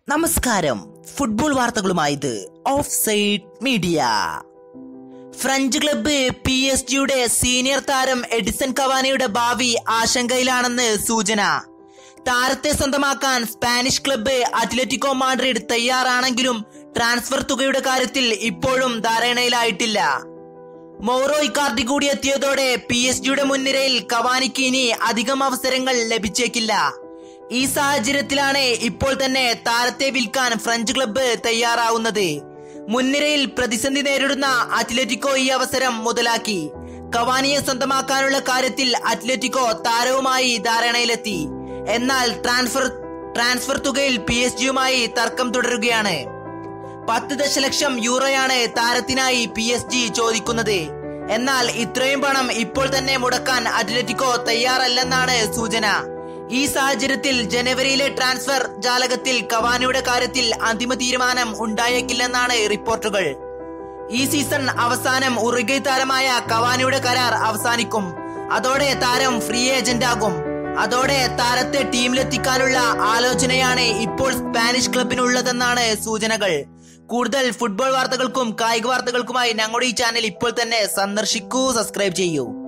നമസ്കാരം. ഫുട്ബോൾ വാർത്തകളുമായത് offside media. French club PSG senior താരം എഡിസൺ കവാനിയുടെ ഭാവി ആശങ്കയിലാണെന്ന് സൂചന. താരത്തെ സ്വന്തമാക്കാൻ സ്പാനിഷ് ക്ലബ്ബ് അത്ലറ്റിക്കോ മാഡ്രിഡ് തയ്യാറാണെങ്കിലും ട്രാൻസ്ഫർ തുകയുടെ കാര്യത്തിൽ ഇപ്പോഴും ധാരണയിലായിട്ടില്ല. മൗറോ ഇക്കാർഡി കൂടി എത്തിയതോടെ PSG മുൻനിരയിൽ കവാനിക്ക് ഇനി അധികം അവസരങ്ങൾ ലഭിച്ചേക്കില്ല. ഈ സാഹചര്യത്തിലാണ് ഇപ്പോൾ തന്നെ താരത്തെ വിൽക്കാൻ ഫ്രഞ്ച് ക്ലബ്ബ് തയ്യാറാവുന്നത്. മുൻനിരയിൽ പ്രതിസന്ധി നേരിടുന്ന അത്ലറ്റിക്കോ ഈ അവസരം മുതലാക്കി. കവാനിയെ സ്വന്തമാക്കാനുള്ള കാര്യത്തിൽ അത്ലറ്റിക്കോ താരവുമായി ധാരണയിലെത്തി. എന്നാൽ ട്രാൻസ്ഫർ തുകയിൽ PSG തർക്കം തുടരുകയാണ്. 10 ദശലക്ഷം യൂറോയാണ് താരത്തിനായി PSG ചോദിക്കുന്നത്. എന്നാൽ ഇത്രയും പണം ഇപ്പോൾ തന്നെ മുടക്കാൻ അത്ലറ്റിക്കോ തയ്യാറല്ലെന്നാണ് സൂചന. ഈ സാഹചര്യത്തിൽ ജനുവരിയിലെ ട്രാൻസ്ഫർ ജാലകത്തിൽ കവാനിയുടെ കാര്യത്തിൽ അന്തിമ തീരുമാനം ഉണ്ടായേക്കില്ലെന്നാണ് റിപ്പോർട്ടുകൾ. ഈ സീസൺ അവസാനം ഉറുഗ്വേ താരമായ കവാനിയുടെ കരാർ അവസാനിക്കും. അതോടെ താരം ഫ്രീ ഏജന്റ് ആകും. അതോടെ താരത്തെ ടീമിലെത്തിക്കാനുള്ള ആലോചനയാണ് ഇപ്പോൾ സ്പാനിഷ് ക്ലബിനുള്ളതെന്നാണ് സൂചനകൾ. കൂടുതൽ ഫുട്ബോൾ വാർത്തകൾക്കും കായിക വാർത്തകൾക്കുമായി ഞങ്ങളുടെ ഈ ചാനൽ ഇപ്പോൾ തന്നെ സന്ദർശിക്കൂ, സബ്സ്ക്രൈബ് ചെയ്യൂ.